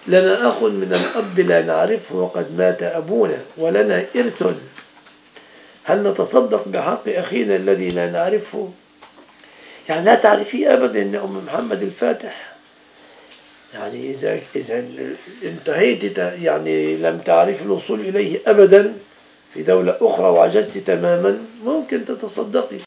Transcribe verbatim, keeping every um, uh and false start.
لنا أخ من الأب لا نعرفه وقد مات أبونا ولنا إرث، هل نتصدق بحق أخينا الذي لا نعرفه؟ يعني لا تعرفيه أبدا يا أم محمد الفاتح. يعني إذا إذا انتهيت يعني لم تعرف الوصول إليه أبدا في دولة أخرى وعجزت تماما، ممكن تتصدقي.